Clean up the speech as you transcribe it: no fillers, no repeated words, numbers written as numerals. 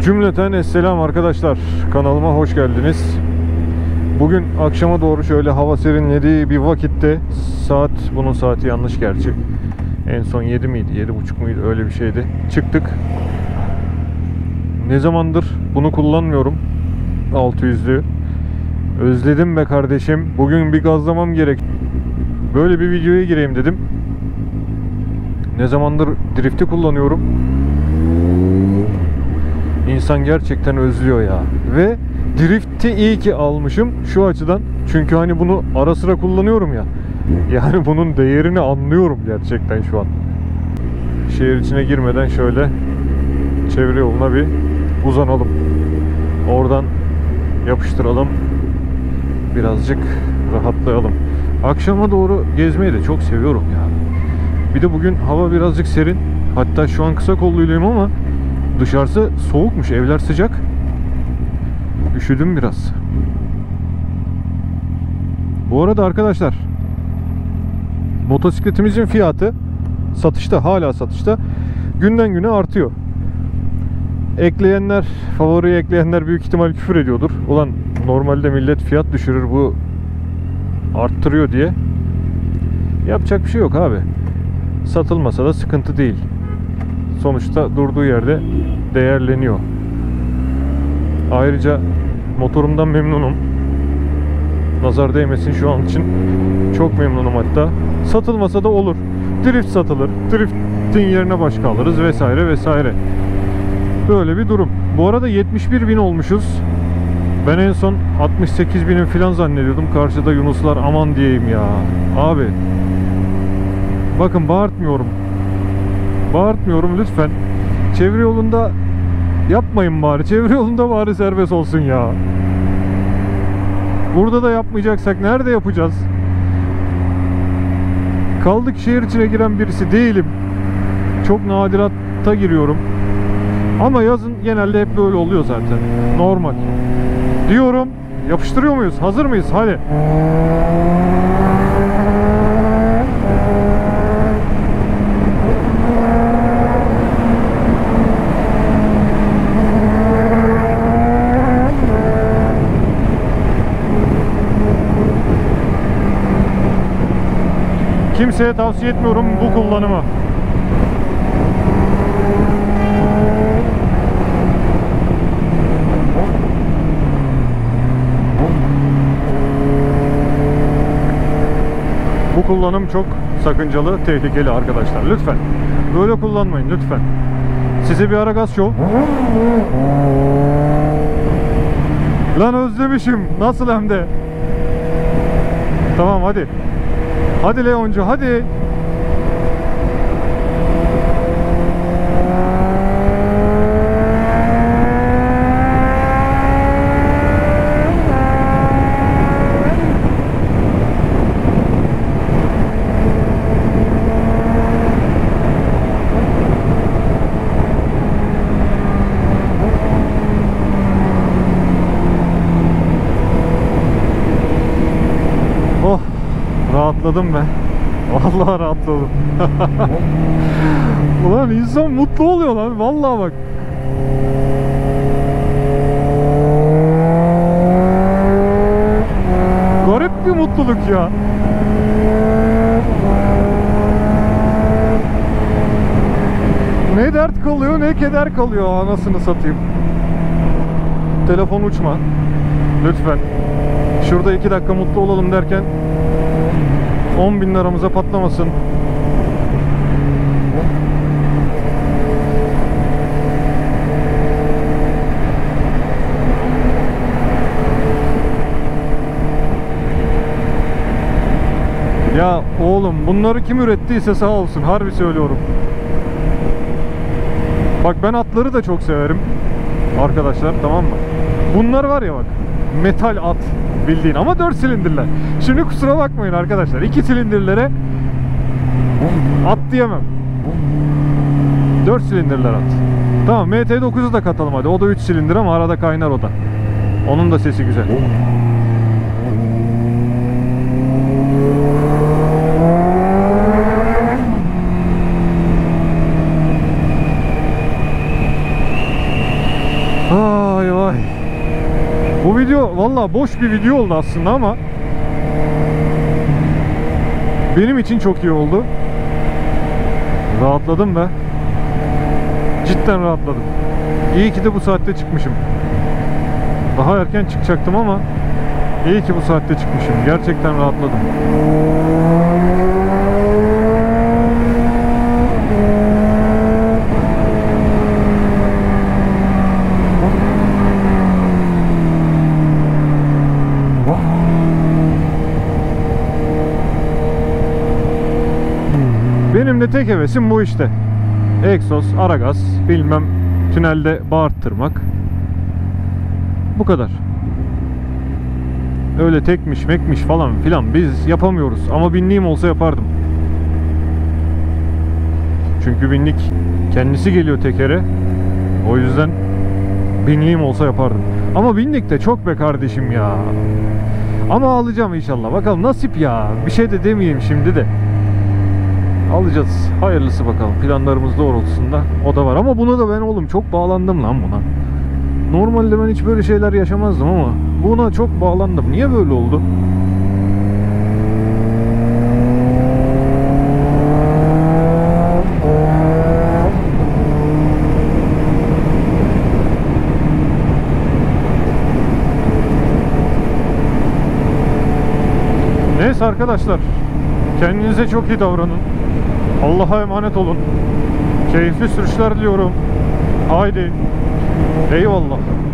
Cümleten esselam arkadaşlar. Kanalıma hoş geldiniz. Bugün akşama doğru şöyle hava serinlediği bir vakitte, bunun saati yanlış gerçi. En son 7 miydi, 7.30 muydu, öyle bir şeydi. Çıktık. Ne zamandır bunu kullanmıyorum. 600'lü. Özledim be kardeşim. Bugün bir gazlamam gerek. Böyle bir videoya gireyim dedim. Ne zamandır drift'i kullanıyorum. İnsan gerçekten özlüyor ya. Ve drift'i iyi ki almışım şu açıdan. Çünkü hani bunu ara sıra kullanıyorum ya. Yani bunun değerini anlıyorum gerçekten şu an. Şehir içine girmeden şöyle çevre yoluna bir uzanalım. Oradan yapıştıralım. Birazcık rahatlayalım. Akşama doğru gezmeyi de çok seviyorum ya. Bir de bugün hava birazcık serin. Hatta şu an kısa kolluydum ama dışarısı soğukmuş, evler sıcak. Üşüdüm biraz. Bu arada arkadaşlar, motosikletimizin fiyatı satışta, hala satışta. Günden güne artıyor. Ekleyenler, favoriye ekleyenler büyük ihtimal küfür ediyordur. Ulan normalde millet fiyat düşürür, bu arttırıyor diye. Yapacak bir şey yok abi. Satılmasa da sıkıntı değil. Sonuçta durduğu yerde değerleniyor. Ayrıca motorumdan memnunum. Nazar değmesin, şu an için çok memnunum hatta. Satılmasa da olur. Drift satılır. Drift'in yerine başka alırız vesaire vesaire. Böyle bir durum. Bu arada 71.000 olmuşuz. Ben en son 68.000'in falan zannediyordum. Karşıda Yunuslar, aman diyeyim ya. Abi. Bakın bağırtmıyorum. Bağırtmıyorum lütfen. Çevre yolunda yapmayın bari. Çevre yolunda bari serbest olsun ya. Burada da yapmayacaksak nerede yapacağız? Kaldık şehir içine giren birisi değilim. Çok nadiratta giriyorum. Ama yazın genelde hep böyle oluyor zaten. Normal. Diyorum. Yapıştırıyor muyuz? Hazır mıyız? Hadi. Kimseye tavsiye etmiyorum bu kullanımı. Bu kullanım çok sakıncalı, tehlikeli arkadaşlar. Lütfen. Böyle kullanmayın lütfen. Size bir ara gaz şov. Lan özlemişim. Nasıl hem de. Tamam hadi. Hadi Leoncu hadi. Oh, rahatladım ben. Vallahi rahatladım. Ulan insan mutlu oluyor lan. Vallahi bak. Garip bir mutluluk ya. Ne dert kalıyor ne keder kalıyor, anasını satayım. Telefon uçma. Lütfen. Şurada 2 dakika mutlu olalım derken 10.000 liramıza patlamasın. Ya oğlum, bunları kim ürettiyse sağ olsun, harbi söylüyorum. Bak ben atları da çok severim arkadaşlar, tamam mı? Bunlar var ya bak, metal at bildiğin ama 4 silindirler. Şimdi kusura bakmayın arkadaşlar, 2 silindirlere at diyemem. 4 silindirler at. Tamam, MT9'u da katalım hadi. O da 3 silindir ama arada kaynar o da. Onun da sesi güzel. Video valla boş bir video oldu aslında ama benim için çok iyi oldu. Rahatladım be. Cidden rahatladım. İyi ki de bu saatte çıkmışım. Daha erken çıkacaktım ama iyi ki bu saatte çıkmışım. Gerçekten rahatladım. Benim de tek hevesim bu işte. Egzoz, ara gaz, bilmem tünelde bağırttırmak. Bu kadar. Öyle tekmiş mekmiş falan filan biz yapamıyoruz. Ama binliğim olsa yapardım. Çünkü binlik kendisi geliyor tekere. O yüzden binliğim olsa yapardım. Ama binlik de çok be kardeşim ya. Ama alacağım inşallah. Bakalım nasip ya. Bir şey de demeyeyim şimdi de. Alacağız. Hayırlısı bakalım. Planlarımız doğrultusunda o da var. Ama buna da ben oğlum çok bağlandım lan buna. Normalde ben hiç böyle şeyler yaşamazdım ama buna çok bağlandım. Niye böyle oldu? Neyse arkadaşlar. Kendinize çok iyi davranın. Allah'a emanet olun. Keyifli sürüşler diliyorum. Haydi. Eyvallah.